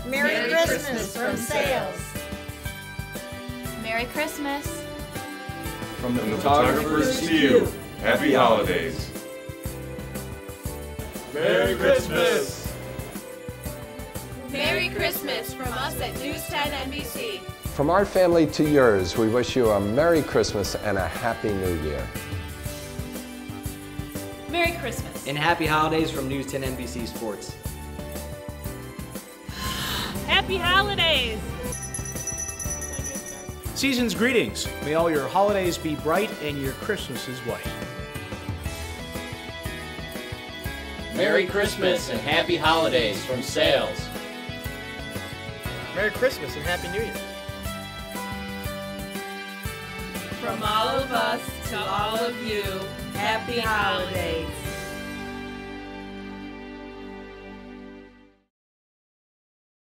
Merry Christmas from Sales. Merry Christmas. From the photographers to you, happy holidays. Merry Christmas. Merry Christmas from us at News 10 NBC. From our family to yours, we wish you a Merry Christmas and a Happy New Year. Merry Christmas. And happy holidays from News 10 NBC Sports. Happy holidays! Season's greetings. May all your holidays be bright and your Christmases white. Merry Christmas and happy holidays from Sales. Merry Christmas and Happy New Year. From all of us to all of you, happy holidays.